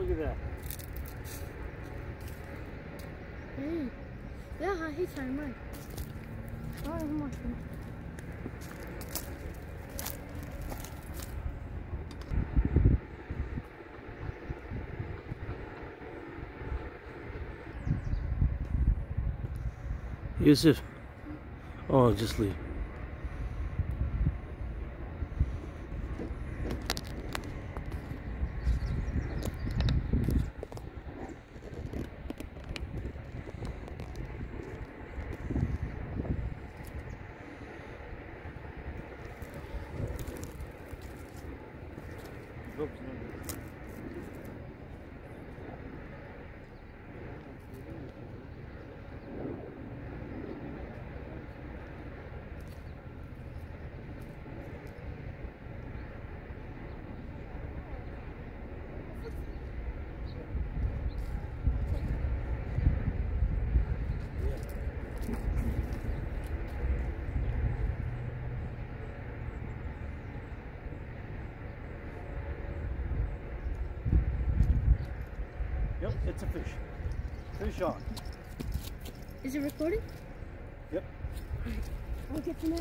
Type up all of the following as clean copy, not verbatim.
Look at that. Hey. Yeah, he's trying mine. Oh, I'm watching. Yusuf. Oh, just leave. Yep, it's a fish. Fish on. Is it recording? Yep. Alright, I'll get the net.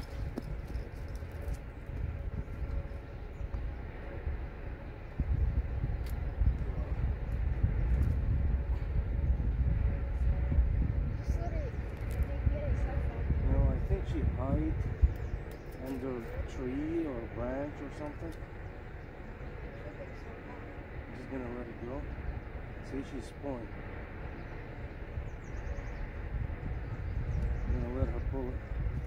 No, I think she hid under a tree or a branch or something. Just gonna let it go. See, she's pulling. I'm gonna let her pull it.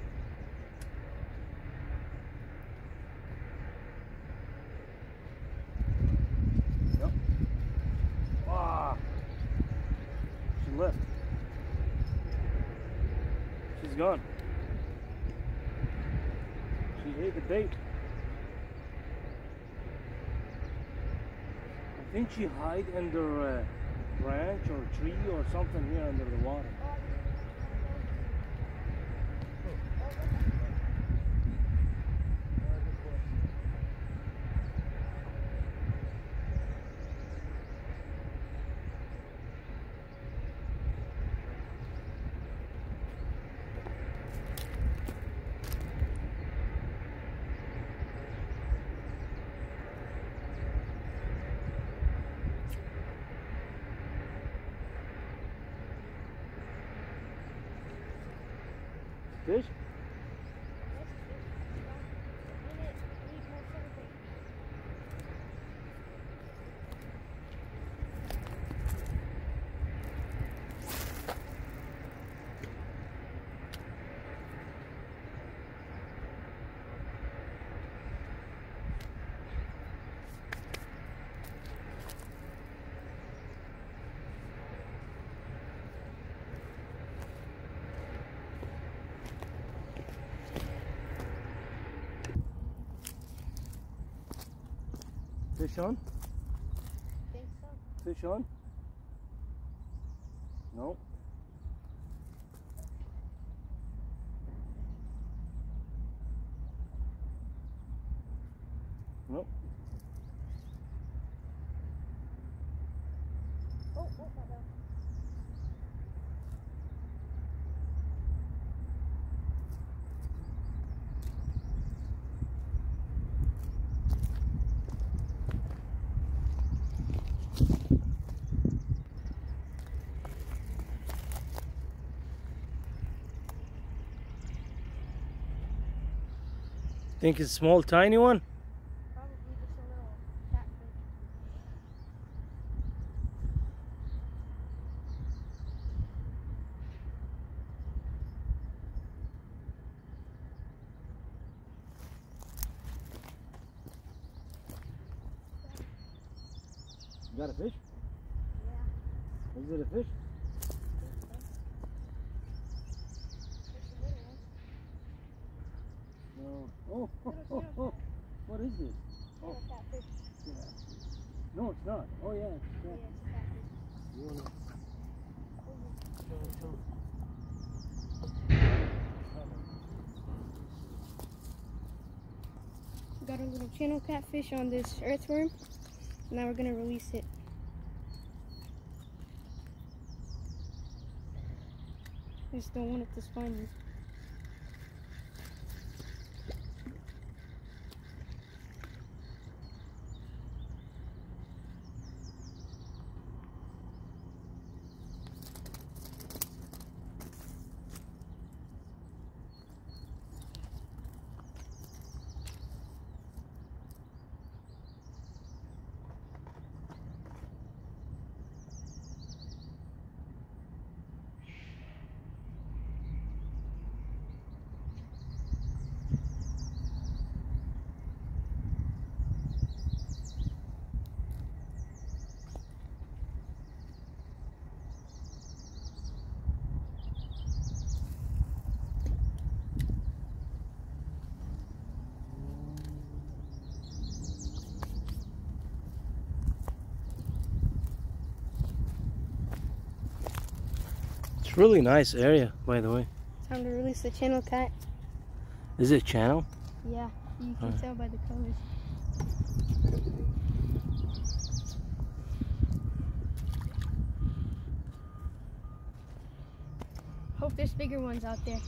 Yep. Ah! She left. She's gone. She ate the bait. I think she hid under a branch or a tree or something here under the water. Fish? Fish on? I think so. Fish on? No. No. Oh, my bad. Think it's a small, tiny one? Probably just a little catfish. You got a fish? Yeah. Is it a fish? No. Oh, what is this? Oh, Catfish. yeah. No, it's not. Oh, yeah. It's Yeah, catfish. it's catfish. You wanna show? We got a little channel catfish on this earthworm. Now we're gonna release it. I just don't want it to find me. Really nice area, by the way. Time to release the channel cat. Is it channel? Yeah, you can tell by the colors. Hope there's bigger ones out there.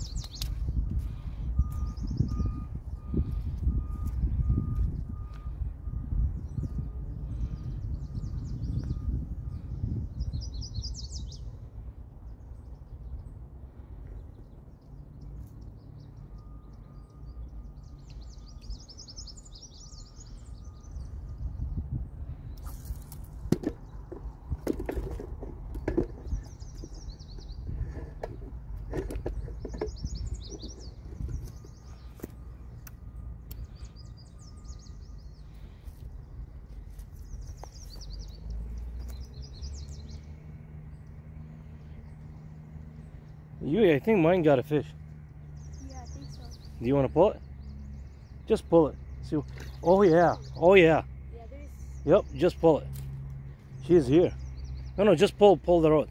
I think mine got a fish. Yeah, I think so. Do you want to pull it? Just pull it. See. Oh yeah. Oh yeah. Yeah, there's. Yep. Just pull it. She is here. No, just pull the rod.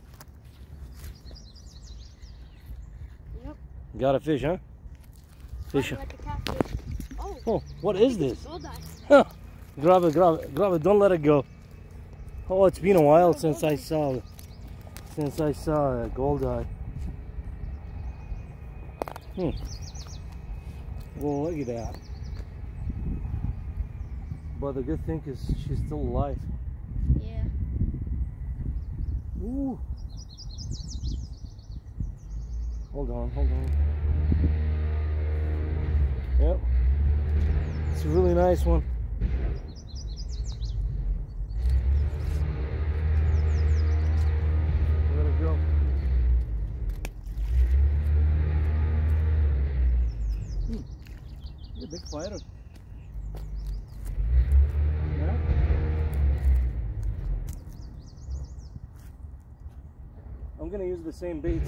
Yep. Got a fish, huh? Fish. Like a catfish. Oh, what is this? Goldeye. Huh. Grab it. Don't let it go. Oh, it's been a while since I saw a goldeye. Well, look at that. But the good thing is she's still alive. Yeah. Ooh. Hold on. Yep. It's a really nice one. Let it go. You're a big fighter. Yeah? I'm gonna use the same bait.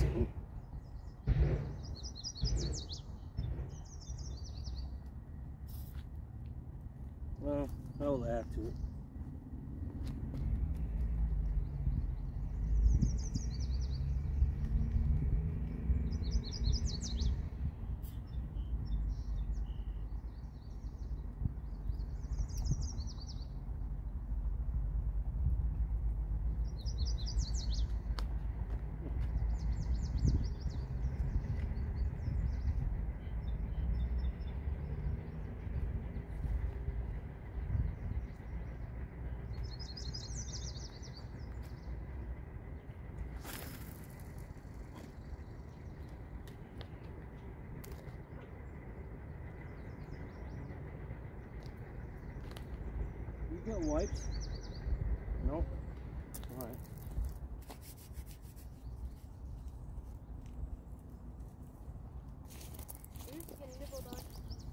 Well, I will add to it. You got wipes? No? Alright. You're just getting nibbled on.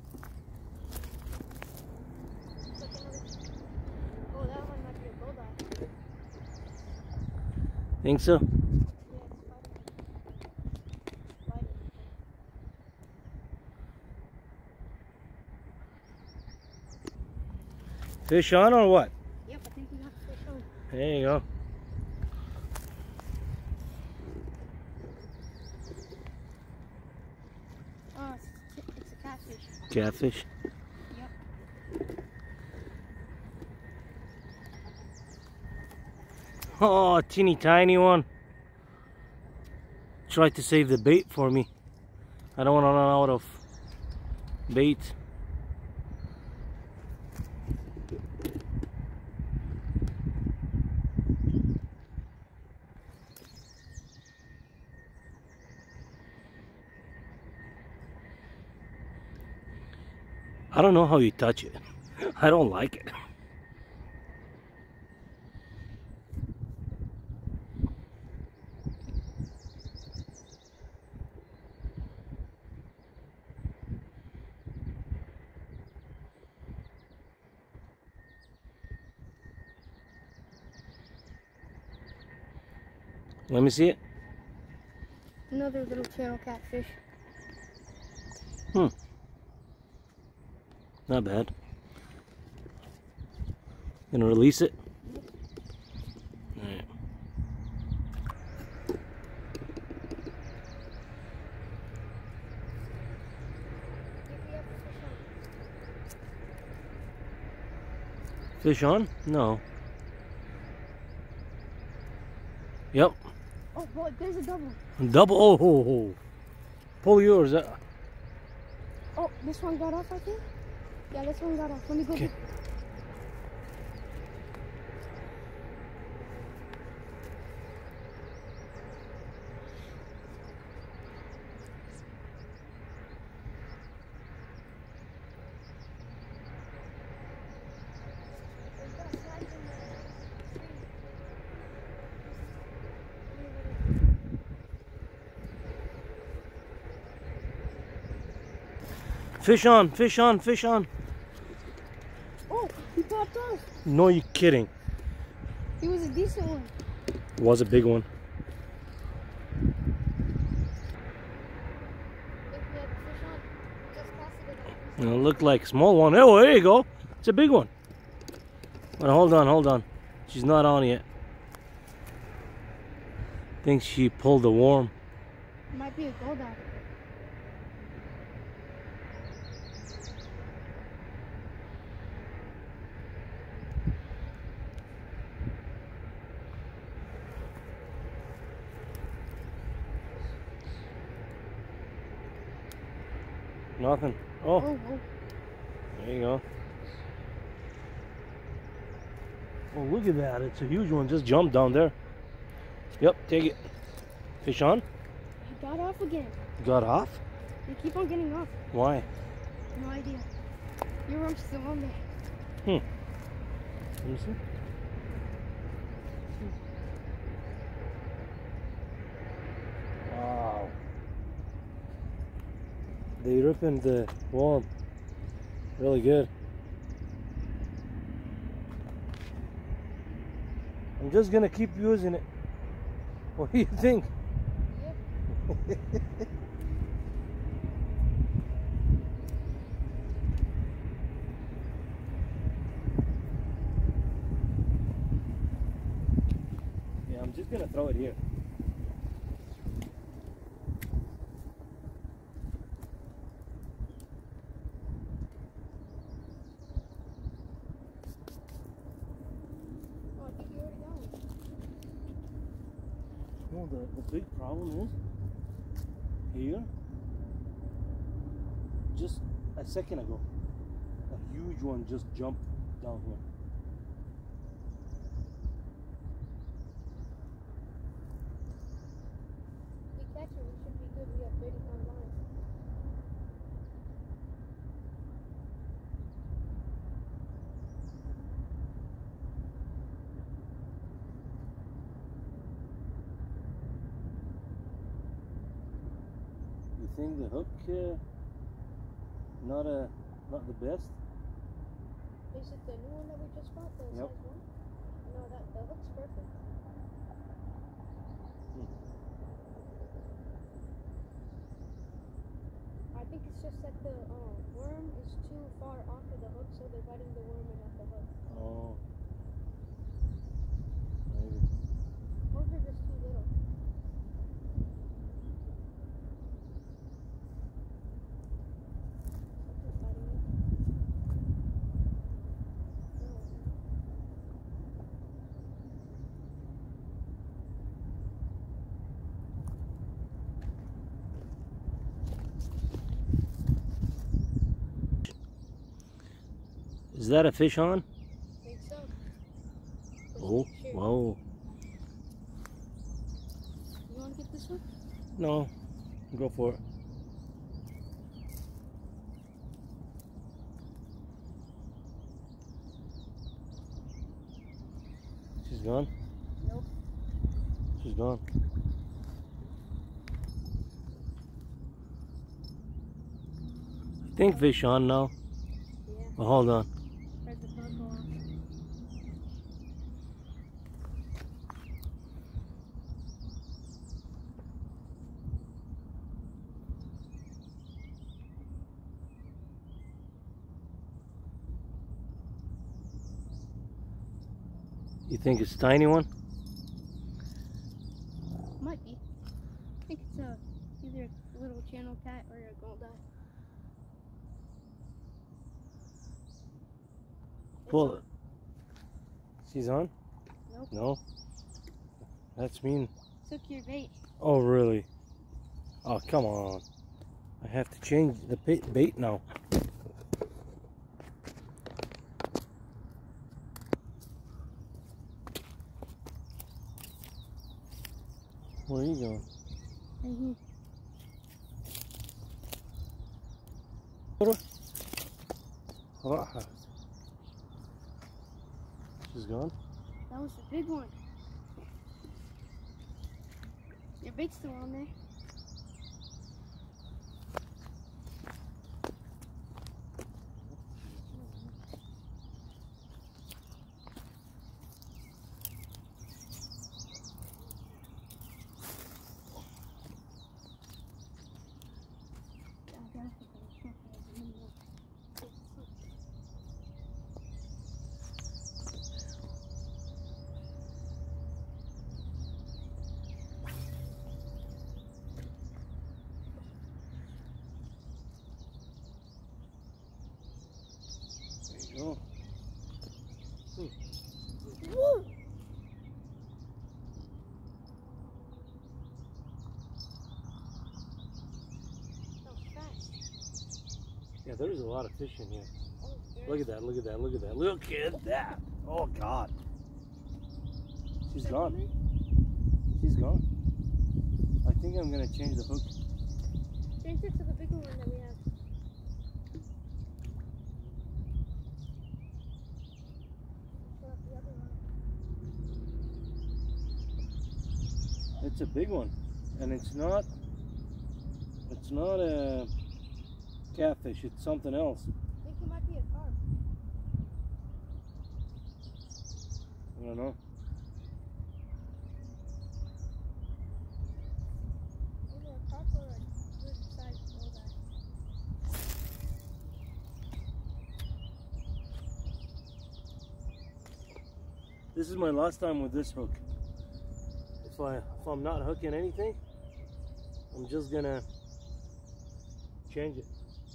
Oh, that one might be a goldeye. Think so? Yeah, it's fighting. Fish on or what? Yep, I think we got fish on. There you go. Oh, it's a catfish. Catfish? Yep. Oh, teeny tiny one. try to save the bait for me. I don't want to run out of bait. I don't know how you touch it. I don't like it. Let me see it. Another little channel catfish. Not bad. Gonna release it. Alright. Fish on? No. Yep. Oh boy, there's a double. Double. Oh, ho, ho. Pull yours. Oh, this one got off, I think. Yeah, this one got off. Let me go. Okay. Fish on, fish on, fish on. Oh, he popped off. No, you're kidding. He was a decent one. It was a big one. It looked like a small one. Oh, there you go. It's a big one. But hold on, hold on. She's not on yet. I think she pulled the worm. Might be a goldeye. Nothing. Oh, Oh, oh. there you go. Oh, look at that. It's a huge one. Just jumped down there. Yep, take it. Fish on? He got off again. Got off? They keep on getting off. Why? No idea. Your worm's still on there. Let me see. Wow. They ripping the worm. Really good. I'm just gonna keep using it. What do you think? Yep. Yeah, I'm just gonna throw it here. Oh, I think you already got one. No, the big problem is here. Just a second ago, a huge one just jumped down here. If we catch it, we should be good. We have 35 lines. You think the hook not the best? Is it the new one that we just bought? The Yep. size 1? No, the hook's perfect. I think it's just that the worm is too far off of the hook, so they're biting the worm and not the hook. Oh, maybe. Or they're just too little. Something's biting me. No. that a fish on? I think so. Oh, Sure. whoa. You want to get this one? No, go for it. She's gone? Nope. She's gone. I think fish on now. Yeah. But hold on. Heard the bug go off. You think it's a tiny one? Might be. I think it's either a little channel cat or a goldeye. Pull it. She's on? Nope. No? That's mean. Took your bait. Oh, really? Oh, come on. I have to change the bait now. Where are you going? Right here. راحت. She's gone? That was a big one. Your bait's still on there. There you go. Woo! That was fast. Yeah, there's a lot of fish in here. Oh, Look at that, look at that, look at that. Look at that. Oh, God. She's gone. She's gone. I think I'm going to change the hook. Change it to the bigger one that we have. Pull up the other one. It's a big one. And it's not a catfish. It's something else. I think it might be a carp. I don't know. Either a carp or a good sized goldeye. This is my last time with this hook. If I'm not hooking anything, I'm just gonna change it.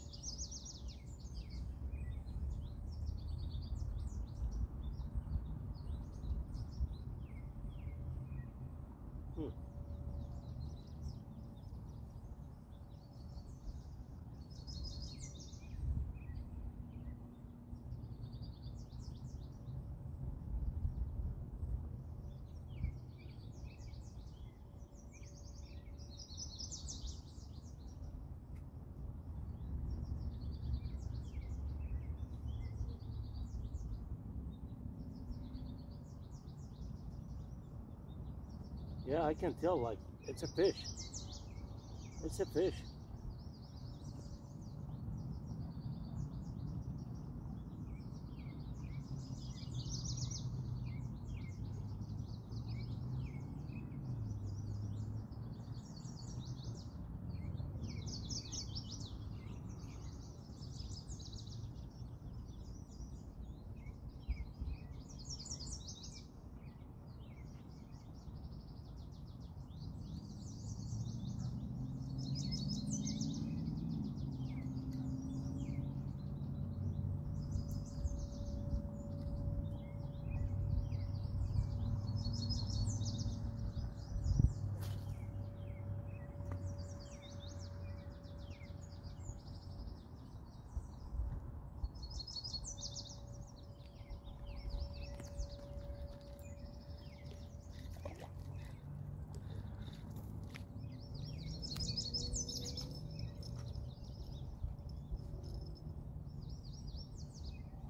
Yeah, I can tell, like, it's a fish. It's a fish.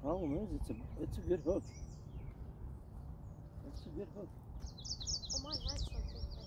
Problem is, it's a good hook. It's a good hook. Oh, mine has something. I think.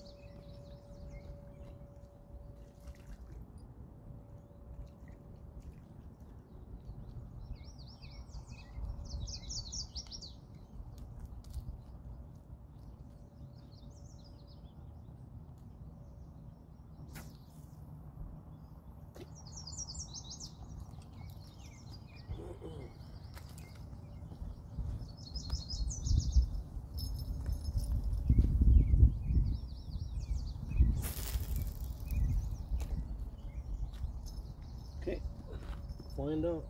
Okay, find out.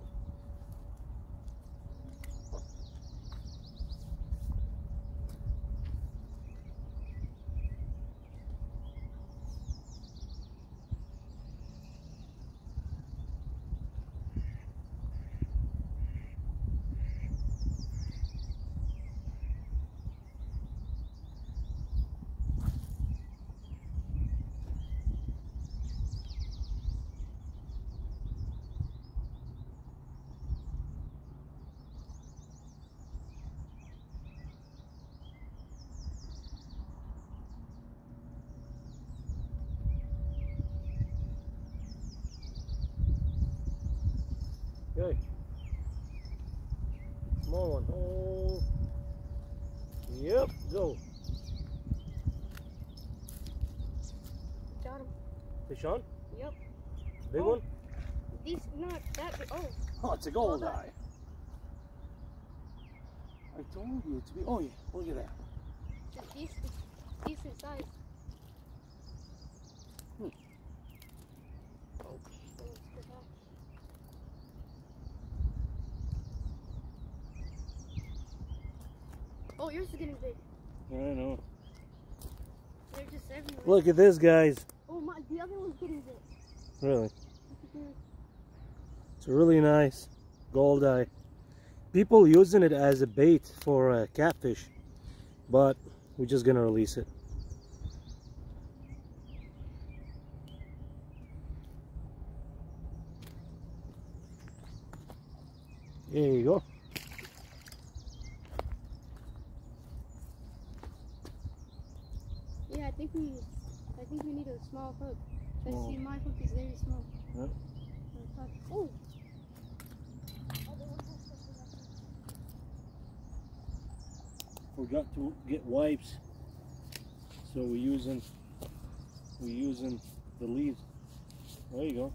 Okay. Small one. Oh. Yep, go. Got him. Fish on? Yep. Big Oh. one? These not that big. Oh. Oh, it's a gold Gold eye. eye. I told you to be. Oh, yeah, look at that. It's decent size. Hmm. Oh, good eye. Oh, yours is getting big. I know. They're just everywhere. Look at this, guys. Oh my, the other one's getting big. Really. Look at this. It's a really nice gold eye. People using it as a bait for catfish, but we're just gonna release it. There you go. Yeah, I think we need a small hook. Let's Small. see, my hook is very small. Yep. Oh. Forgot to get wipes, so we're using the leaves. There you go.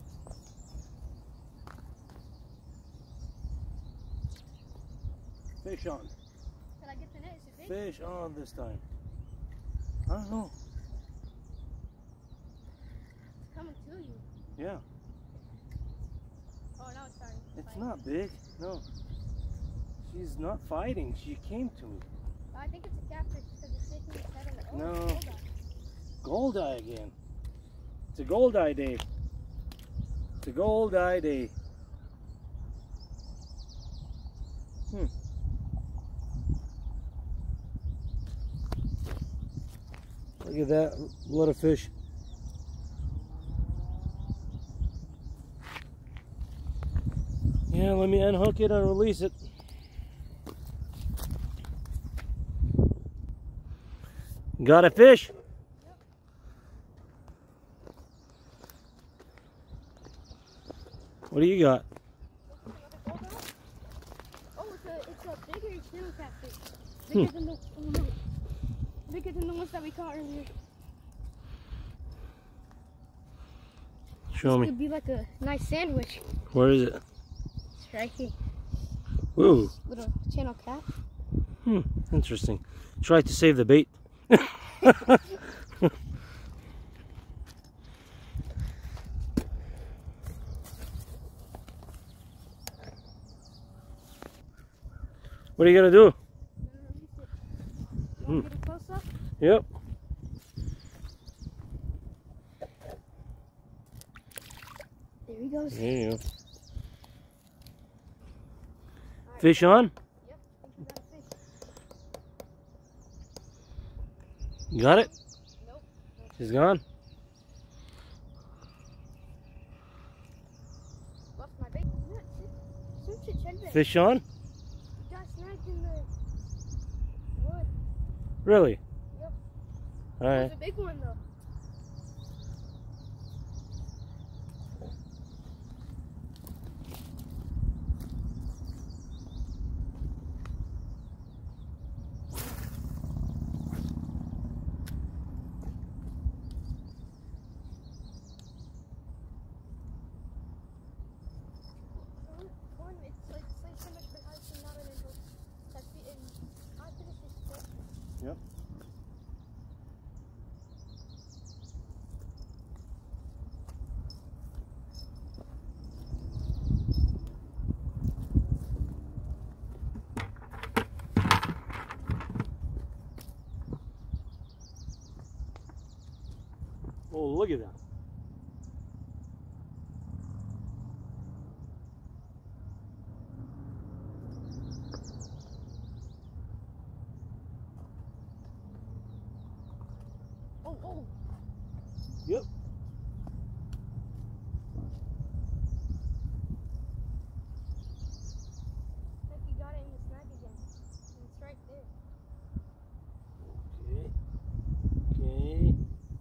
Fish on. Did I get the net? Is it big? Fish on this time. I don't know. It's coming to you. Yeah, Oh, now it's starting. to it's fight. not big. No, she's not fighting. She came to me. I think it's a catfish because it's shaking its head on the. Oh, No. hold on. Gold eye again. It's a gold eye day. It's a gold eye day. Look at that, a lot of fish. Yeah, let me unhook it and release it. Got a fish? What do you got? Oh, it's a bigger channel catfish. Bigger than the bigger than the ones that we caught earlier. Show This me. could be like a nice sandwich. Where is it? It's right here. Ooh, Little channel cat. interesting. Try to save the bait. What are you gonna do? You want to get a close up? Yep. There he goes. There you go. Fish on? Yep. I think we got a fish. You got it? Nope. She's gone. Lost my bait. Some shit check that. Fish on? It got snagged in the wood. Really? Yep. All right. It was a big one though. It's like so much behind some not an input. That's the I finished this fish. Yep. Oh, look at that. Oh. Yep. Look, you got it in the snag again. And it's right there. Okay. Okay.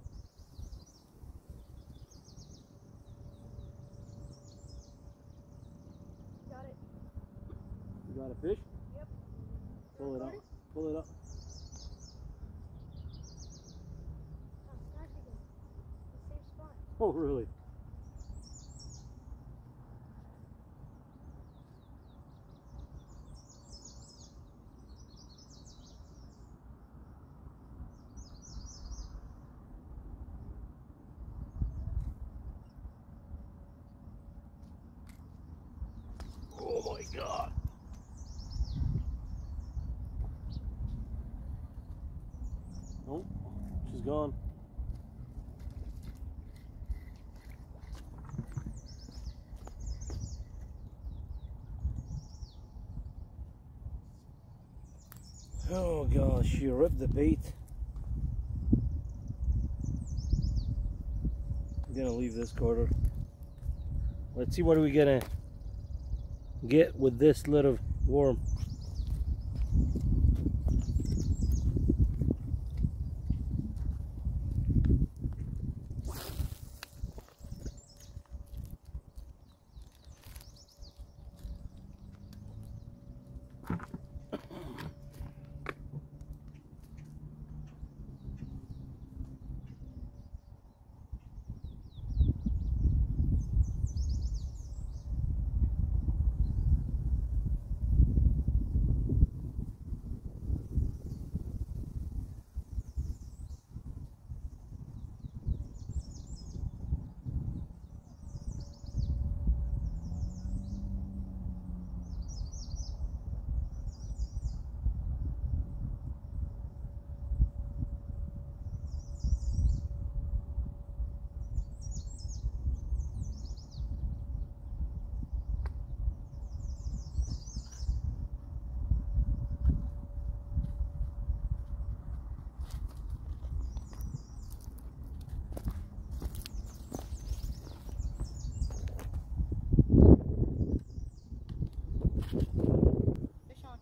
Got it. You got a fish? Yep. Pull it up. Recording? Pull it up. Oh, it's snagged again. The same spot. Oh, really? Oh my God. Nope, she's gone. Oh gosh, she ripped the bait. I'm gonna leave this quarter. Let's see what are we gonna get with this little worm. Fish on.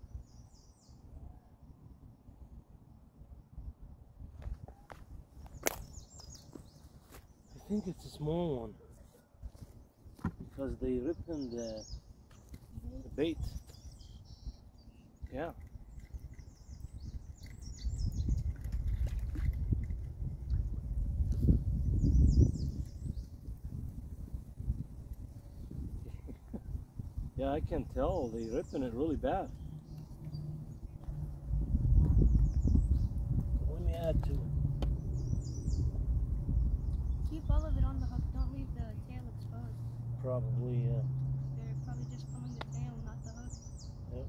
I think it's a small one because they ripped in the bait. Yeah. Yeah, I can tell they ripped in it really bad. Let me add to it. Keep all of it on the hook. Don't leave the tail exposed. Probably, yeah. They're probably just pulling the tail, not the hook. Yep.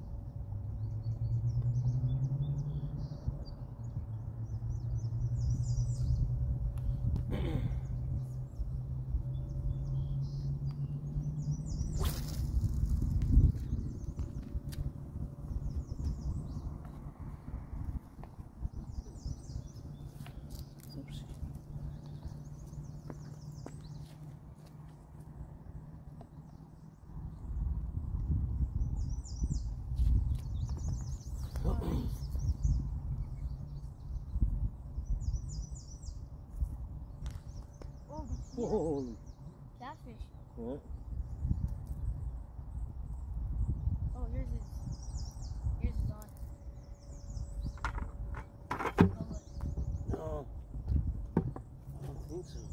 Holy. Catfish. Yeah. Oh, yours is on. No, I don't think so.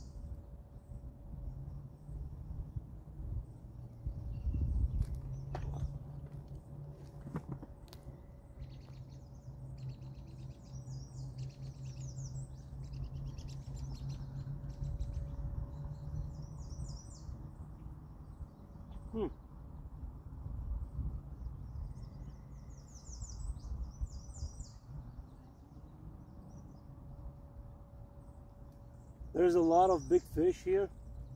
There's a lot of big fish here.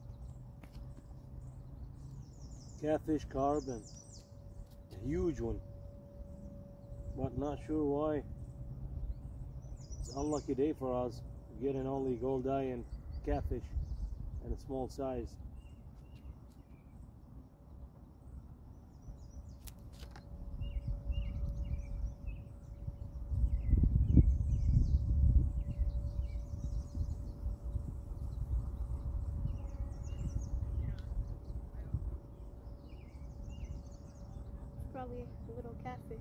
Catfish, carp, and a huge one. But not sure why. It's an unlucky day for us, getting only goldeye and catfish and a small size. Probably a little catfish.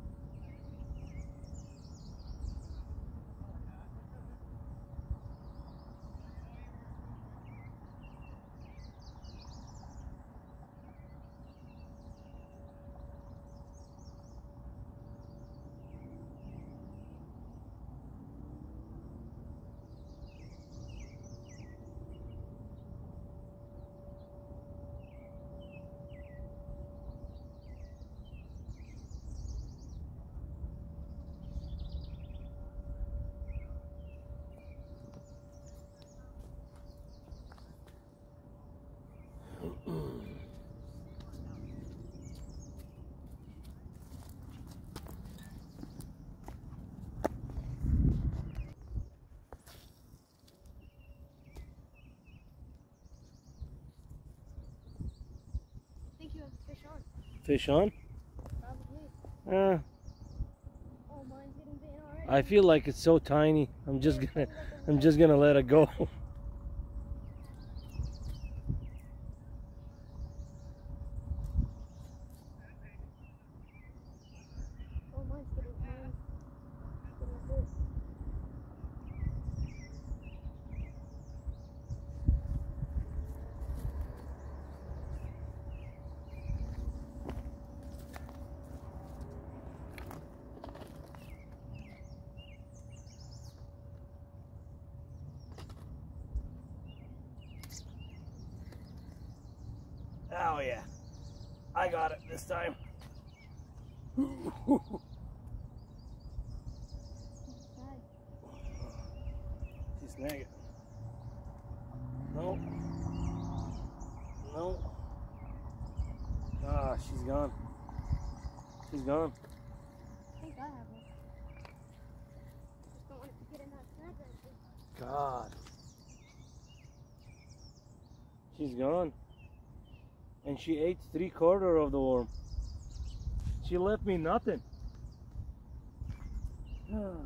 I think you have fish on. Fish on? Probably. Uh, Oh, mine's getting bit already. I feel like it's so tiny. I'm just gonna let it go. Oh, mine's getting bit. Oh yeah, I got it this time. She snagged it. No. No. Ah, she's gone. She's gone. I think I have one. Just don't want it to get in that snag. God. She's gone. And she ate 3/4 of the worm. She left me nothing. I'm gonna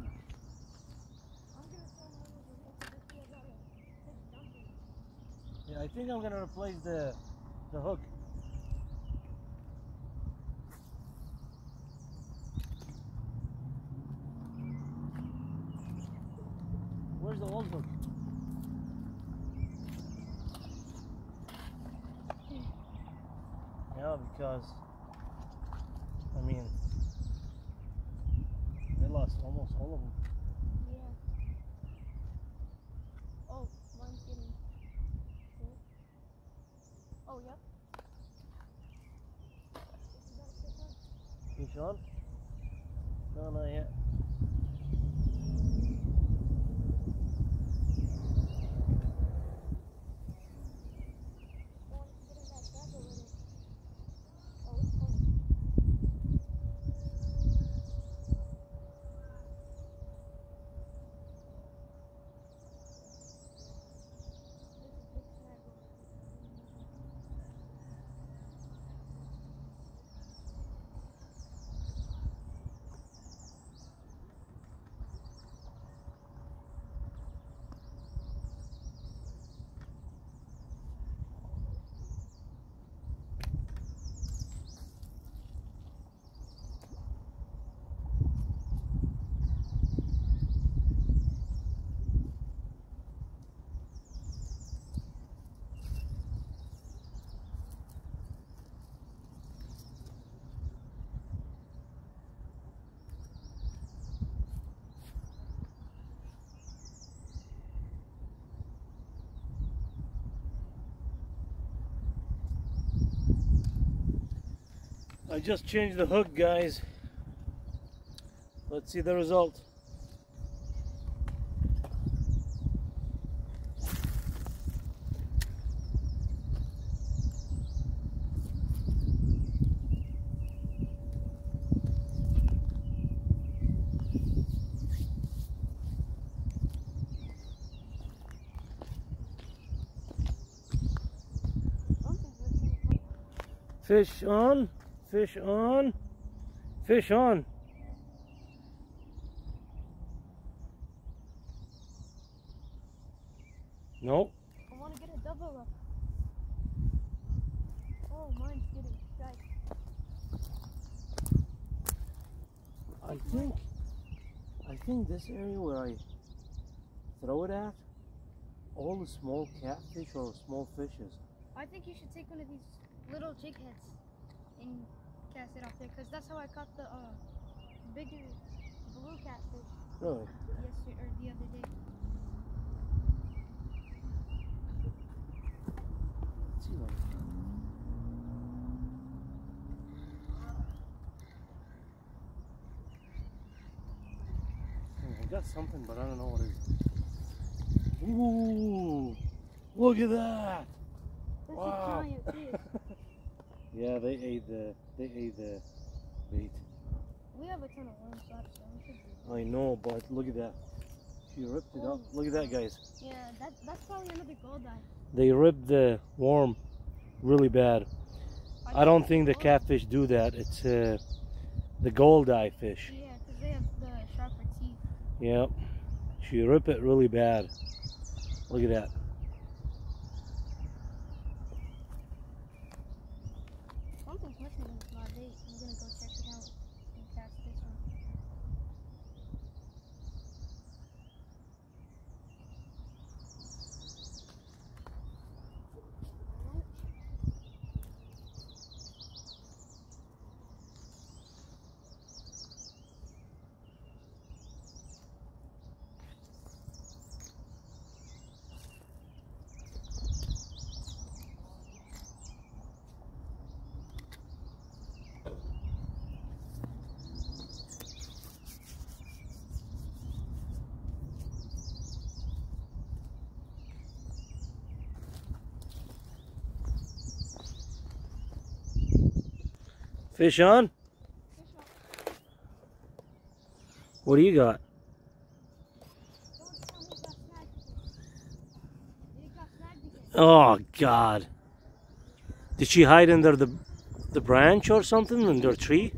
throw mine over here because I see a lot of fish jumping. Yeah, I think I'm gonna replace the hook. Where's the old hook? Yeah, because I mean they lost almost all of them. Yeah. Oh, mine's getting bit. Oh, yep. Is that a fish on? Fish on? No, not yet. Don't want it to get in that snag over there. Oh, it's coming. I just changed the hook, guys. Let's see the result. Fish on, fish on, fish on. Nope. I want to get a double up. Oh, mine's getting striped. I think this area where I throw it at, all the small catfish or small fishes. I think you should take one of these little jig heads and cast it off there, because that's how I caught the bigger blue catfish. Really? Yesterday or the other day. Let's see what I got something, but I don't know what it is. Ooh! Look at that! That's Wow. a giant fish. Yeah, they ate the bait. We have a ton of worms left, so we should be. I know, but look at that. She ripped it up. Look at that, guys. Yeah, that's probably another gold eye. They ripped the worm really bad. I don't think the catfish do that. It's the gold eye fish. Yeah, because they have the sharper teeth. Yep. She ripped it really bad. Look at that. Something's missing in my bait. I'm gonna go check it out and cast this one. Fish on? What do you got? Oh God! Did she hide under the branch or something, under a tree?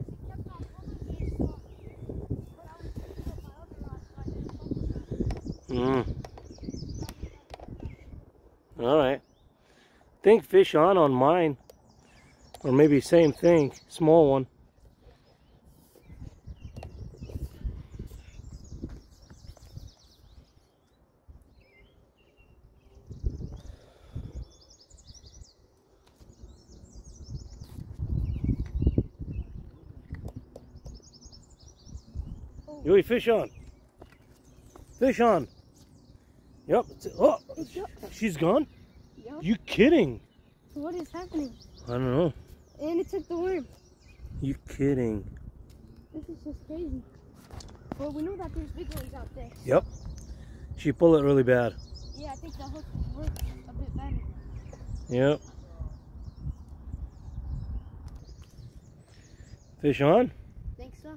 All right. Think fish on mine, or maybe same thing, small one. Yui, fish on. Fish on. Yep. Oh, she's gone? Yep. You kidding? What is happening? I don't know. And it took the worm. You kidding? This is just crazy. Well, we know that there's big ones out there. Yep. She pulled it really bad. Yeah, I think the hook worked a bit better. Yep. Fish on? Think so?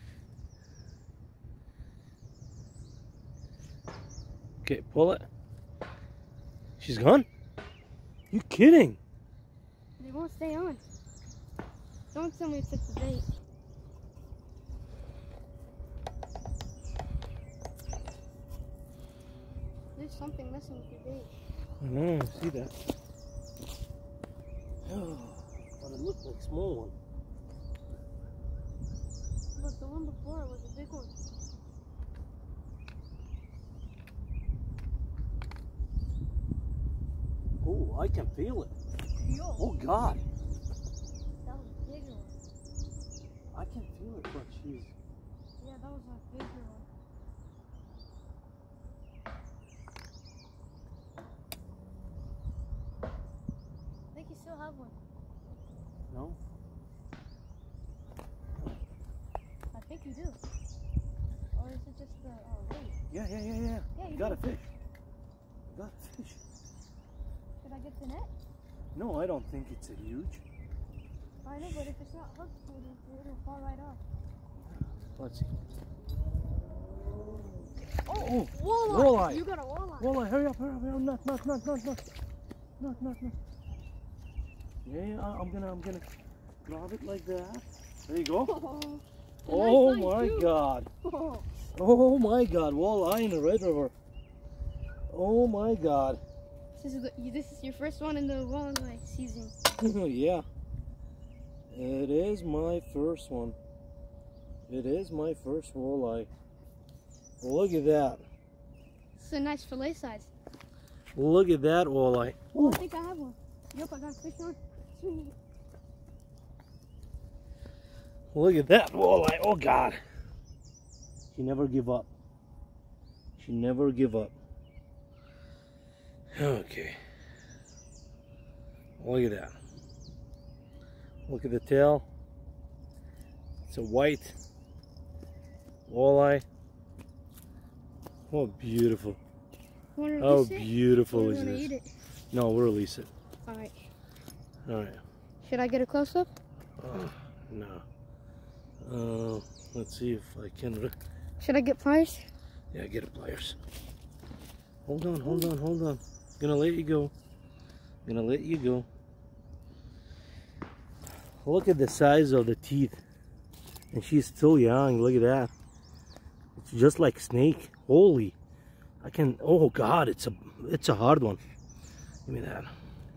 Okay, pull it. She's gone? You kidding? They won't stay on. Don't tell me it took the bait. There's something messing with your bait. I know, I see that. Oh, but it looked like a small one. But the one before was a big one. Oh, I can feel it. Yo. Oh God. That was a bigger one. I can feel it, but she's... Yeah, that was a bigger one. I think you still have one. No? the lake. Yeah. Yeah, You got a fish. You got a fish. Should I get the net? No, I don't think it's a huge. I know, but if it's not hooked, it'll fall right off. Let's see. Oh, walleye. You got a walleye. Walleye, hurry up. Not. Yeah, I'm gonna grab it like that. There you go. Oh my God. Oh my God, walleye in the Red River. Oh my God. This is your first one in the walleye season. Yeah. It is my first one. It is my first walleye. Look at that. It's a nice fillet size. Look at that walleye. Oh, I think I have one. Yep, I got a fish on. Sweet. Look at that walleye. Oh God. She never give up. She never give up. Okay. Look at that. Look at the tail. It's a white walleye. Oh, beautiful. How beautiful is this? Eat it? No, we'll release it. All right. All right. Should I get a close up? No. Let's see if I can. Should I get pliers? Yeah, get a pliers. Hold on. Gonna let you go. Look at the size of the teeth. And she's still young. Look at that. It's just like snake. Holy. Oh God, it's a hard one. Give me that.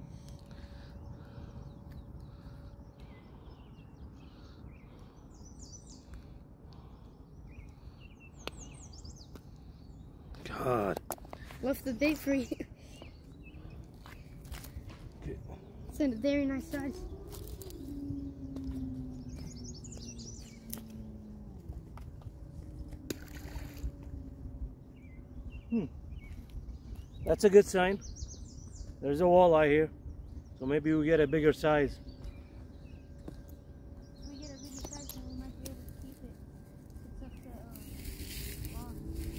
God. Left the bait for you. Okay. It's in a very nice size. That's a good sign. There's a walleye here. So maybe we get a bigger size. If we get a bigger size, then we might be able to keep it. It's up to Mom.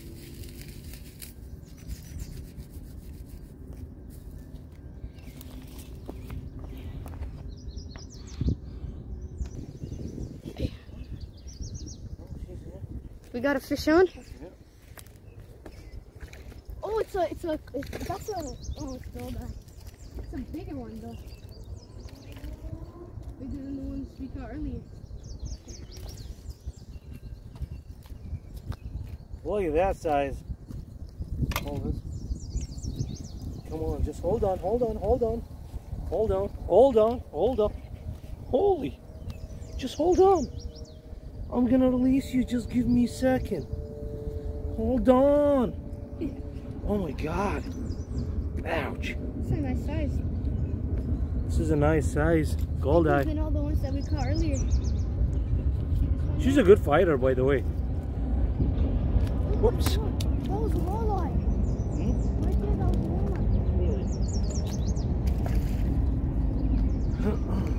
We got a fish on? Oh, it's a bigger one though. Bigger than the ones we caught earlier. Look at that size. Hold this. Come on, just hold on. Holy. Just hold on. I'm gonna release you. Just give me a second. Hold on. Oh my God. Ouch. It's a nice size. This is a nice size. Goldeye. Than all the ones that we caught earlier. She's a good fighter, by the way. Whoops. That was a walleye. Right there, that was a walleye. Really? There's a lot of...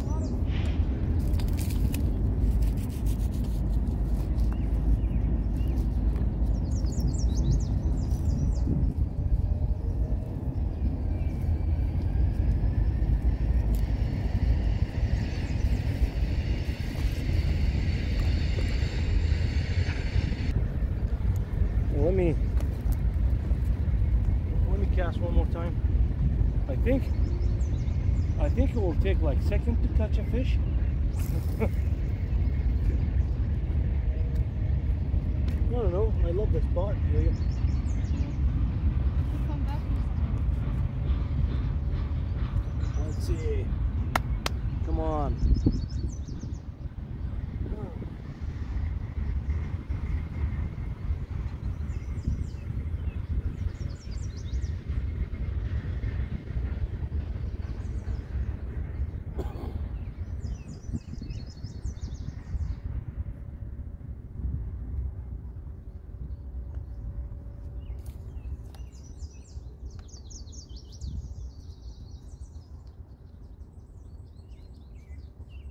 Let me cast one more time. I think it will take like a second to catch a fish. I don't know. I love the spot. Julia. Come back. Let's see. Come on.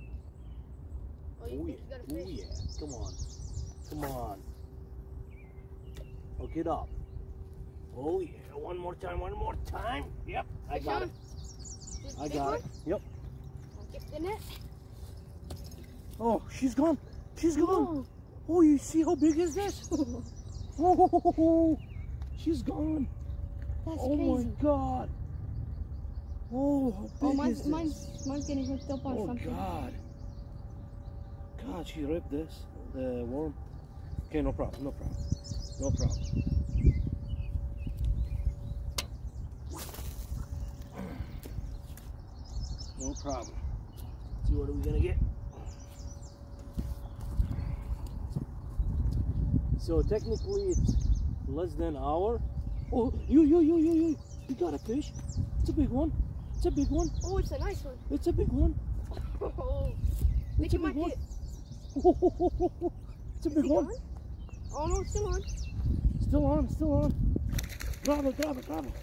Oh, you think you got a Oh fish? yeah. Come on. Hook it up. Oh yeah, one more time, one more time. Yep, I got it. I got it. Yep. Get the net. Oh, she's gone. She's gone. No. Oh, you see how big is this? Oh, she's gone. That's Oh crazy. my God. Oh, how big Oh, is this? mine's getting hooked up on Oh something. God. God, she ripped this, the worm. Okay, no problem, no problem. No problem. No problem. Let's see, what are we gonna get? So technically it's less than an hour. Oh, you got a fish. It's a big one. It's a big one. Oh, it's a nice one. It's a big one. Oh, It's a it might big one. get. It's a Is big it one. gone? Oh no, it's still on. Still on, still on. Grab it, grab it, grab it.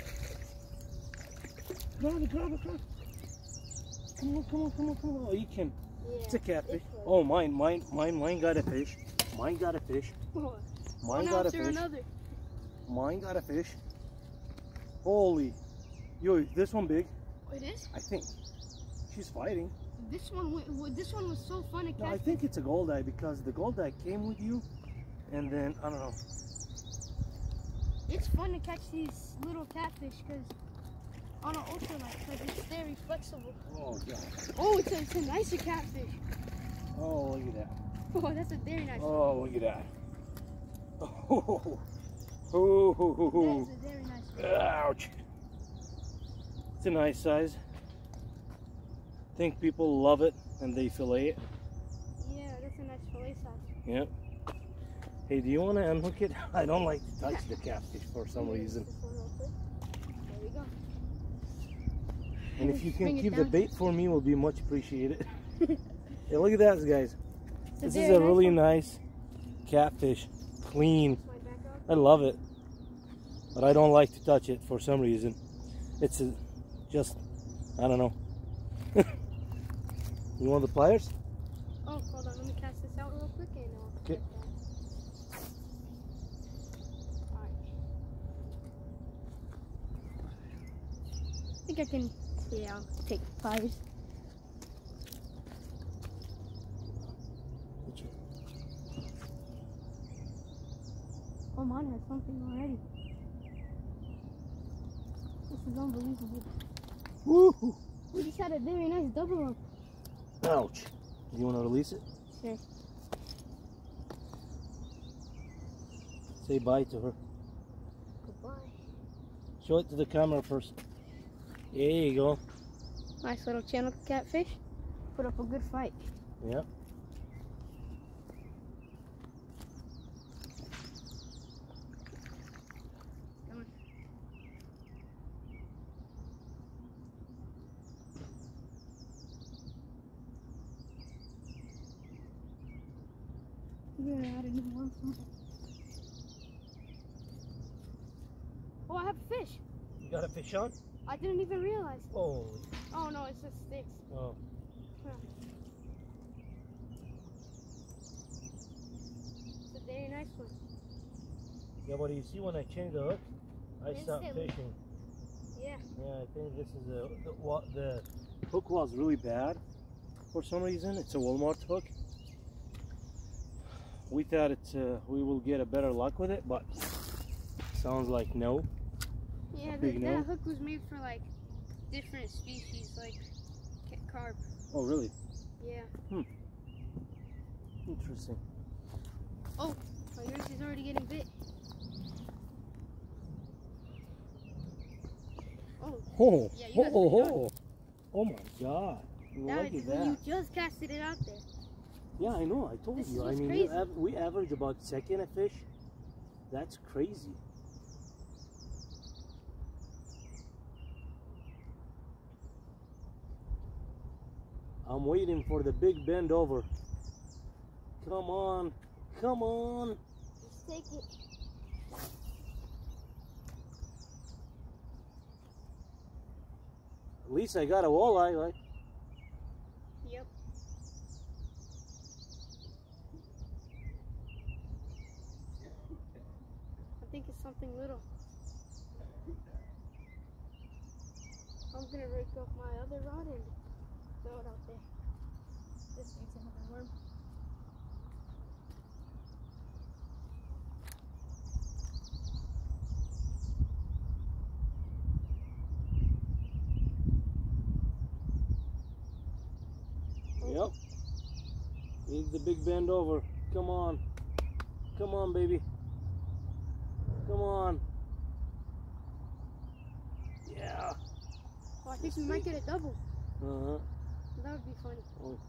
Grab it, grab it, grab it. Come on, come on, come on, come on. Oh, you can. Yeah. It's a catfish. it's one. Oh, mine got a fish. Mine got a fish. Oh, Mine now got a is there fish. another? Mine got a fish. Holy. Yo, this one big, Oh, it is? I think. She's fighting. This one was so fun to catch. No, I think it's a goldeye because the goldeye came with you, and then I don't know. It's fun to catch these little catfish because on an ultralight because it's very flexible. Oh God. Oh, it's a nicer catfish. Oh, look at that. Oh, that's a very nice one. Oh, look at that. Oh, oh, That is a very nice one. ouch. It's a nice size. I think people love it and they fillet it. Yeah, that's a nice fillet size. Yep. Hey, do you want to unhook it? I don't like to touch the catfish for some Here, reason. this one real quick. There we go. And if you Bring can it keep the down. bait for me, it will be much appreciated. Hey, look at that, guys. It's This is very a nice really one. nice catfish. Clean. My back up. I love it. But I don't like to touch it for some reason. It's just, I don't know. You want the pliers? Oh, hold on. Let me cast this out real quick and I'll Okay. get that. Alright. I think I can, yeah, I'll take pliers. Oh, mine has something already. This is unbelievable. Woo! We just had a very nice double up. Ouch. You want to release it? Sure. Say bye to her. Goodbye. Show it to the camera first. There you go. Nice little channel catfish. Put up a good fight. Yep. Come on. Yeah, I didn't want something. Oh, I have a fish. You got a fish on? I didn't even realize. Oh. Oh no, it's just sticks. Oh. It's a very nice one. Yeah, but you see when I change the hook, I stopped Instantly. fishing. Yeah. Yeah, I think this is the hook was really bad for some reason. It's a Walmart hook. We thought we will get a better luck with it, but sounds like no. Yeah, Big no? that hook was made for like different species, like carp. Oh, really? Yeah. Interesting. Oh, yours is already getting bit. Oh, Oh, Yeah, you guys are done. Oh my God! Look that at was that. when you just casted it out there. Yeah, I know. I told This you. is I mean, crazy. we average about second a fish. That's crazy. I'm waiting for the big bend over. Come on, come on. Just take it. At least I got a walleye, right? Yep. I think it's something little. I'm gonna rake up my other rod and throw it out there. This needs another worm. Yep. Need the big bend over. Come on. Come on, baby. Come on. Yeah. Oh, I think we might get a double. Uh-huh. That would be funny. Oh.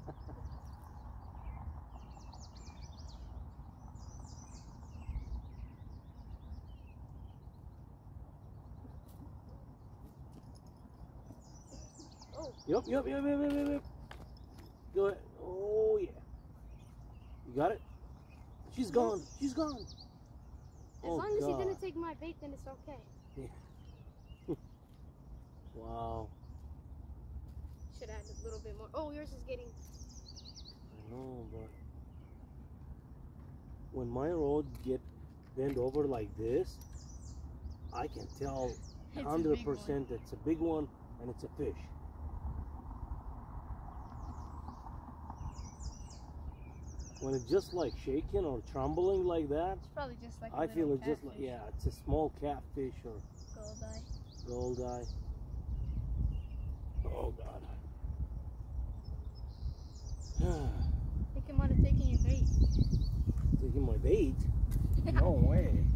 Oh. Yep. Go ahead. Oh, yeah. You got it? She's gone. She's gone. As long as you didn't take my bait, then it's okay. Yeah. Wow. Should add a little bit more. Oh, yours is getting... I know, but when my rod get bent over like this, I can tell 100% it's a big one and it's a fish. When it's just like shaking or trembling like that, It's probably just like a I feel little it's just like, catfish. yeah, it's a small catfish or Goldeye. goldeye. Oh God. I think I might have taken your bait. Taking my bait? No way.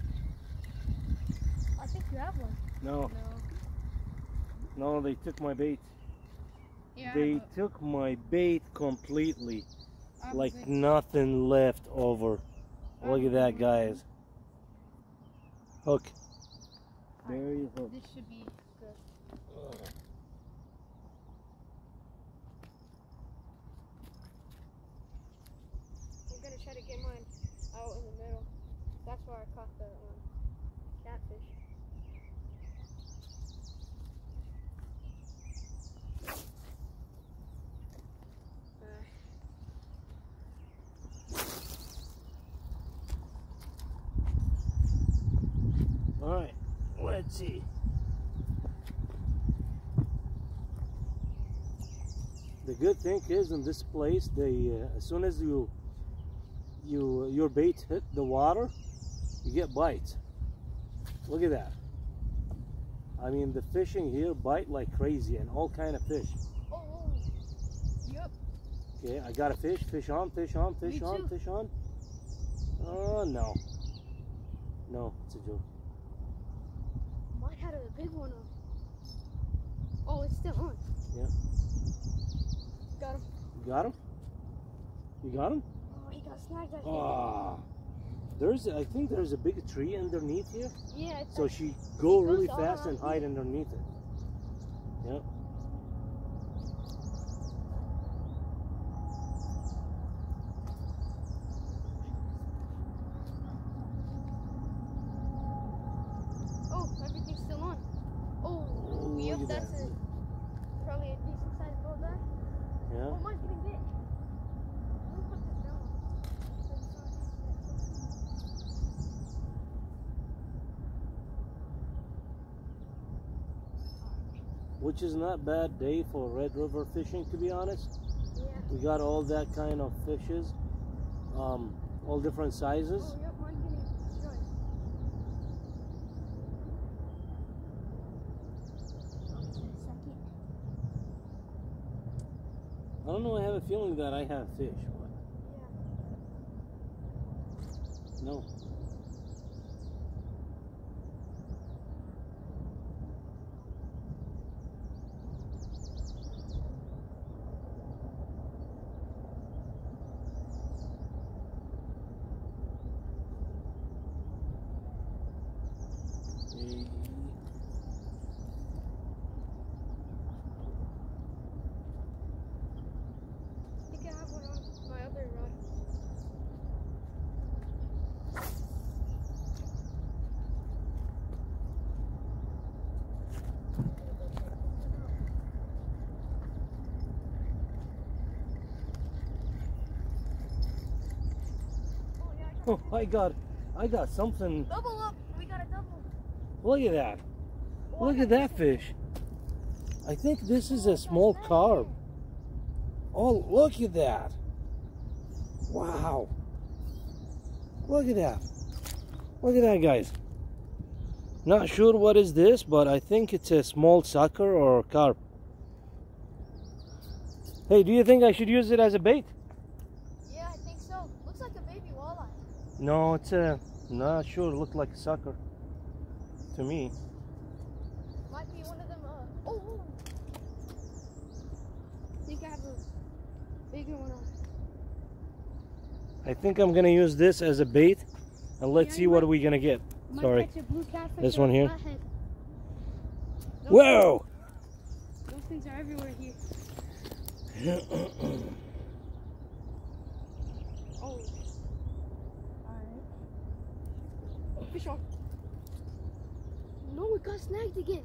I think you have one. No, no, they took my bait. Yeah, They took my bait completely. but Like obviously- nothing left over. Look at that, guys. Hook. Very hook. This should be good. I'm gonna try to get mine out in the middle. That's where I caught the catfish. All right, let's see. The good thing is in this place, they as soon as your bait hit the water, you get bites. Look at that. I mean, the fishing here bite like crazy and all kind of fish. Oh, yep. Okay, I got a fish. Fish on, fish on, fish Me on, too. fish on. Oh no. No, it's a joke. Might have a big one on. Oh, it's still on. Yeah. Got him. You got him? You got him? Oh, he got snagged. I think. Ah. I think there's a big tree underneath here. Yeah. It's So like, she go goes really all fast around and hide underneath it. Yep. oh, everything's still on. Oh, Oh, yep. look at That's that. probably a decent sized goldeye. Yeah. Oh, mine's getting big. Let me put this down. Which is not bad day for Red River fishing, to be honest. Yeah. We got all that kind of fishes, all different sizes. Oh, yep. Mine's getting destroyed. Second. I don't know. I have a feeling that I have fish. But Yeah. no. I think I have one on my other rod. Oh, yeah, Oh, I got something. double up. We got Look at that. Look at that fish. I think this is a small carp. Oh, look at that. Wow. Look at that. Look at that, guys. Not sure what is this, but I think it's a small sucker or carp. Hey, do you think I should use it as a bait? Yeah, I think so. Looks like a baby walleye. No, it's a, not sure. It looked like a sucker to me. Might be one of them. Oh. I think I have a bigger one on. I think I'm gonna use this as a bait, and let's see what we're gonna get. Might Sorry. catch a blue catfish This or one a here. flathead. Whoa! Those things are everywhere here. Oh. Alright. Fish on. No, it got snagged again.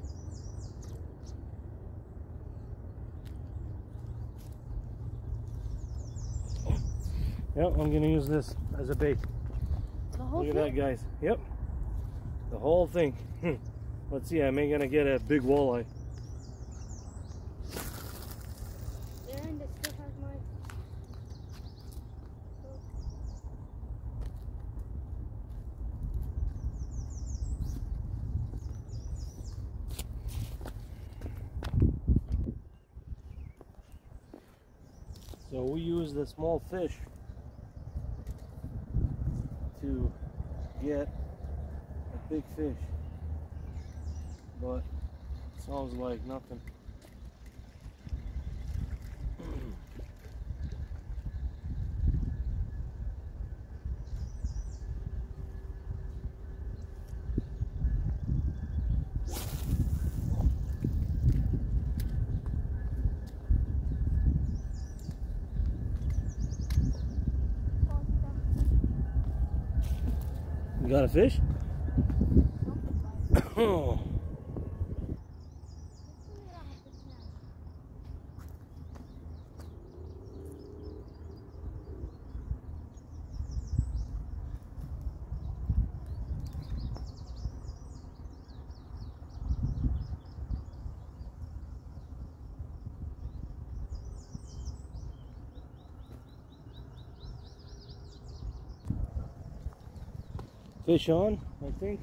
Yep, I'm gonna use this as a bait. The whole Look at thing? that, guys. Yep, the whole thing. Let's see, am I gonna get a big walleye? And it still has my... So we use the small fish to get a big fish, but sounds like nothing. You got a fish? Oh. Fish on, I think.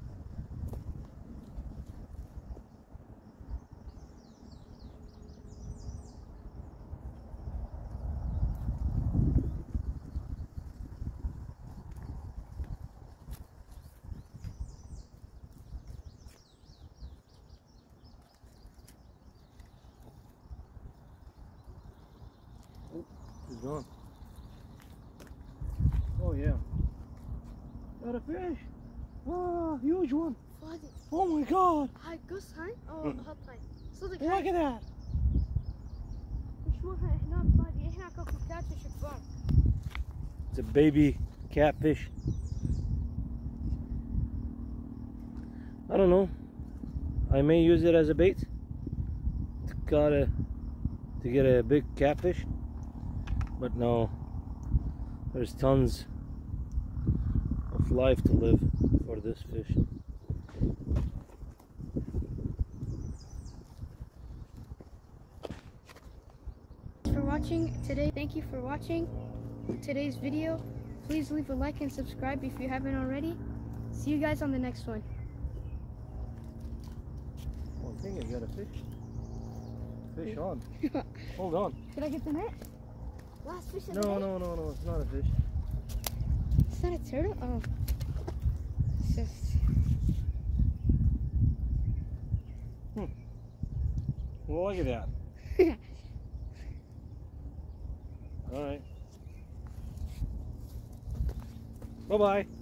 Oh, he's gone. Oh yeah. Got a fish! Oh, huge one! فاضي. Oh my god! هاي قص هاي أو حط هاي صدق Look هاي at that! نشوفها هناك فاضي هناك اكو كاتفش كبار. It's a baby catfish. I don't know. I may use it as a bait to get a big catfish, but no, there's tons of life to live for this fish. For watching today, thank you for watching today's video. Please leave a like and subscribe if you haven't already. See you guys on the next one. One thing, I got a fish. Fish on. Hold on. Did I get the net? Last fish of the No, day? no, it's not a fish. It's not a turtle? Oh. It's just... Well, look at that. All right. Bye-bye.